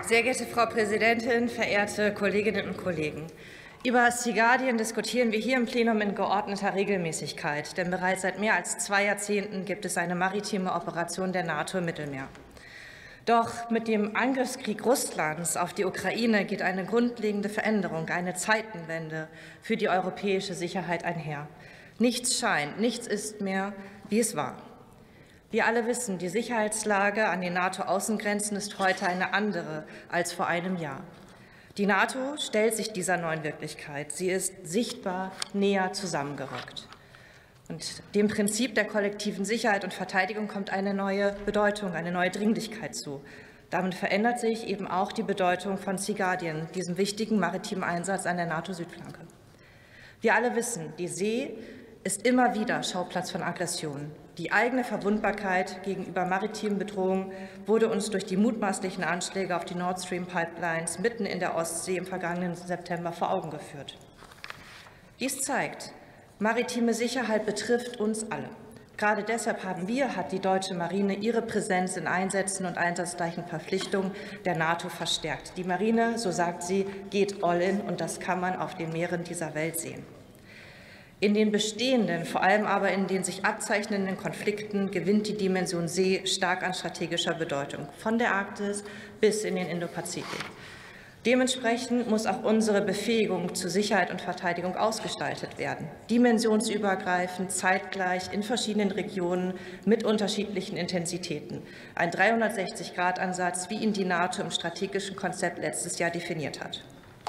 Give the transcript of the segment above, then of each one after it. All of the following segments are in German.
Sehr geehrte Frau Präsidentin, verehrte Kolleginnen und Kollegen! Über Sea Guardian diskutieren wir hier im Plenum in geordneter Regelmäßigkeit, denn bereits seit mehr als 2 Jahrzehnten gibt es eine maritime Operation der NATO im Mittelmeer. Doch mit dem Angriffskrieg Russlands auf die Ukraine geht eine grundlegende Veränderung, eine Zeitenwende für die europäische Sicherheit einher. Nichts scheint, nichts ist mehr, wie es war. Wir alle wissen, die Sicherheitslage an den NATO-Außengrenzen ist heute eine andere als vor einem Jahr. Die NATO stellt sich dieser neuen Wirklichkeit. Sie ist sichtbar näher zusammengerückt. Und dem Prinzip der kollektiven Sicherheit und Verteidigung kommt eine neue Bedeutung, eine neue Dringlichkeit zu. Damit verändert sich eben auch die Bedeutung von Sea Guardian, diesem wichtigen maritimen Einsatz an der NATO-Südflanke. Wir alle wissen, die See ist immer wieder Schauplatz von Aggressionen. Die eigene Verwundbarkeit gegenüber maritimen Bedrohungen wurde uns durch die mutmaßlichen Anschläge auf die Nord Stream Pipelines mitten in der Ostsee im vergangenen September vor Augen geführt. Dies zeigt, maritime Sicherheit betrifft uns alle. Gerade deshalb hat die deutsche Marine ihre Präsenz in Einsätzen und einsatzgleichen Verpflichtungen der NATO verstärkt. Die Marine, so sagt sie, geht all in, und das kann man auf den Meeren dieser Welt sehen. In den bestehenden, vor allem aber in den sich abzeichnenden Konflikten gewinnt die Dimension See stark an strategischer Bedeutung, von der Arktis bis in den Indopazifik. Dementsprechend muss auch unsere Befähigung zu Sicherheit und Verteidigung ausgestaltet werden, dimensionsübergreifend, zeitgleich in verschiedenen Regionen mit unterschiedlichen Intensitäten. Ein 360-Grad-Ansatz, wie ihn die NATO im strategischen Konzept letztes Jahr definiert hat.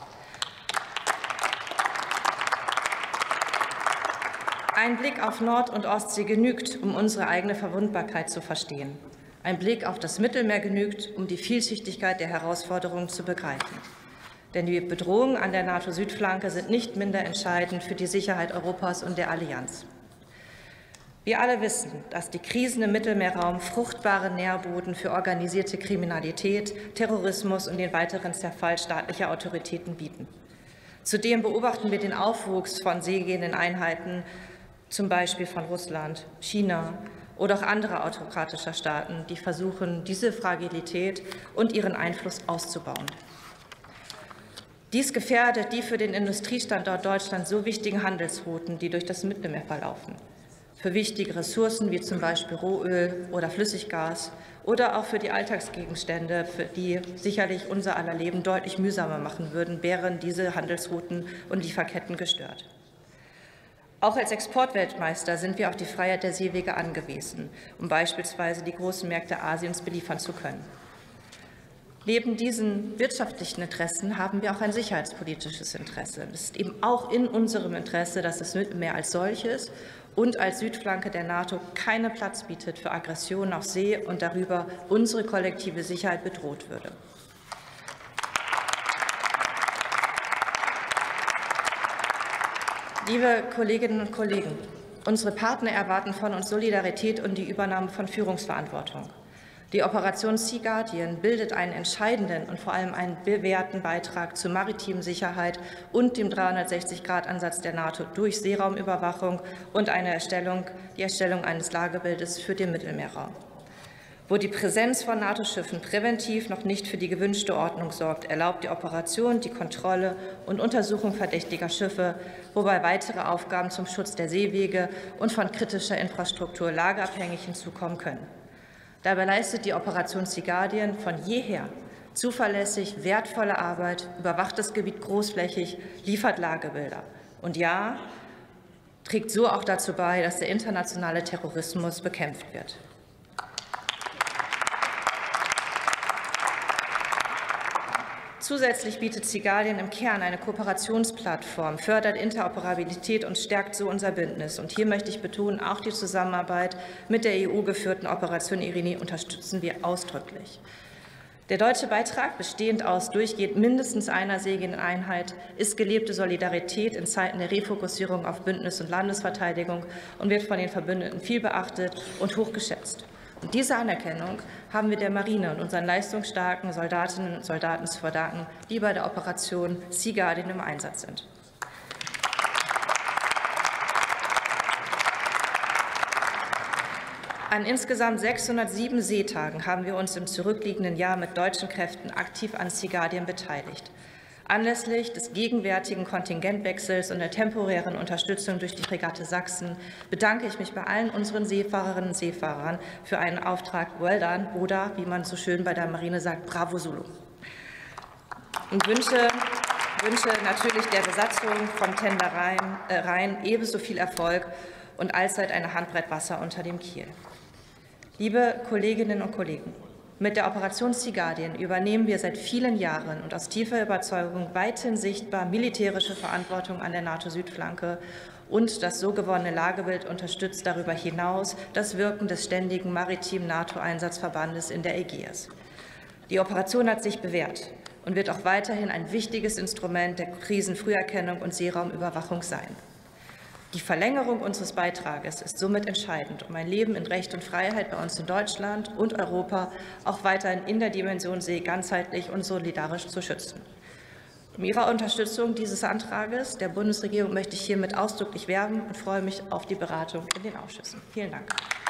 Ein Blick auf Nord- und Ostsee genügt, um unsere eigene Verwundbarkeit zu verstehen. Ein Blick auf das Mittelmeer genügt, um die Vielschichtigkeit der Herausforderungen zu begreifen. Denn die Bedrohungen an der NATO-Südflanke sind nicht minder entscheidend für die Sicherheit Europas und der Allianz. Wir alle wissen, dass die Krisen im Mittelmeerraum fruchtbare Nährboden für organisierte Kriminalität, Terrorismus und den weiteren Zerfall staatlicher Autoritäten bieten. Zudem beobachten wir den Aufwuchs von seegehenden Einheiten, zum Beispiel von Russland, China oder auch anderer autokratischer Staaten, die versuchen, diese Fragilität und ihren Einfluss auszubauen. Dies gefährdet die für den Industriestandort Deutschland so wichtigen Handelsrouten, die durch das Mittelmeer verlaufen. Für wichtige Ressourcen wie zum Beispiel Rohöl oder Flüssiggas oder auch für die Alltagsgegenstände, für die sicherlich unser aller Leben deutlich mühsamer machen würden, wären diese Handelsrouten und Lieferketten gestört. Auch als Exportweltmeister sind wir auf die Freiheit der Seewege angewiesen, um beispielsweise die großen Märkte Asiens beliefern zu können. Neben diesen wirtschaftlichen Interessen haben wir auch ein sicherheitspolitisches Interesse. Es ist eben auch in unserem Interesse, dass das Mittelmeer als solches und als Südflanke der NATO keinen Platz bietet für Aggressionen auf See und darüber unsere kollektive Sicherheit bedroht würde. Liebe Kolleginnen und Kollegen, unsere Partner erwarten von uns Solidarität und die Übernahme von Führungsverantwortung. Die Operation Sea Guardian bildet einen entscheidenden und vor allem einen bewährten Beitrag zur maritimen Sicherheit und dem 360-Grad-Ansatz der NATO durch Seeraumüberwachung und die Erstellung eines Lagebildes für den Mittelmeerraum. Wo die Präsenz von NATO-Schiffen präventiv noch nicht für die gewünschte Ordnung sorgt, erlaubt die Operation die Kontrolle und Untersuchung verdächtiger Schiffe, wobei weitere Aufgaben zum Schutz der Seewege und von kritischer Infrastruktur lageabhängig hinzukommen können. Dabei leistet die Operation Sea Guardian von jeher zuverlässig wertvolle Arbeit, überwacht das Gebiet großflächig, liefert Lagebilder und ja, trägt so auch dazu bei, dass der internationale Terrorismus bekämpft wird. Zusätzlich bietet Sea Guardian im Kern eine Kooperationsplattform, fördert Interoperabilität und stärkt so unser Bündnis. Und hier möchte ich betonen, auch die Zusammenarbeit mit der EU-geführten Operation Irini unterstützen wir ausdrücklich. Der deutsche Beitrag, bestehend aus durchgehend mindestens einer seegehenden Einheit, ist gelebte Solidarität in Zeiten der Refokussierung auf Bündnis- und Landesverteidigung und wird von den Verbündeten viel beachtet und hoch geschätzt. Und diese Anerkennung haben wir der Marine und unseren leistungsstarken Soldatinnen und Soldaten zu verdanken, die bei der Operation Sea Guardian im Einsatz sind. An insgesamt 607 Seetagen haben wir uns im zurückliegenden Jahr mit deutschen Kräften aktiv an Sea Guardian beteiligt. Anlässlich des gegenwärtigen Kontingentwechsels und der temporären Unterstützung durch die Fregatte Sachsen bedanke ich mich bei allen unseren Seefahrerinnen und Seefahrern für einen Auftrag Well done oder, wie man so schön bei der Marine sagt, Bravo Zulu. Und wünsche natürlich der Besatzung vom Tender Rhein ebenso viel Erfolg und allzeit eine Handbreit Wasser unter dem Kiel. Liebe Kolleginnen und Kollegen, mit der Operation Sea Guardian übernehmen wir seit vielen Jahren und aus tiefer Überzeugung weithin sichtbar militärische Verantwortung an der NATO-Südflanke, und das so gewonnene Lagebild unterstützt darüber hinaus das Wirken des ständigen maritimen NATO-Einsatzverbandes in der Ägäis. Die Operation hat sich bewährt und wird auch weiterhin ein wichtiges Instrument der Krisenfrüherkennung und Seeraumüberwachung sein. Die Verlängerung unseres Beitrages ist somit entscheidend, um ein Leben in Recht und Freiheit bei uns in Deutschland und Europa auch weiterhin in der Dimension See ganzheitlich und solidarisch zu schützen. Um Ihre Unterstützung dieses Antrages der Bundesregierung möchte ich hiermit ausdrücklich werben und freue mich auf die Beratung in den Ausschüssen. Vielen Dank.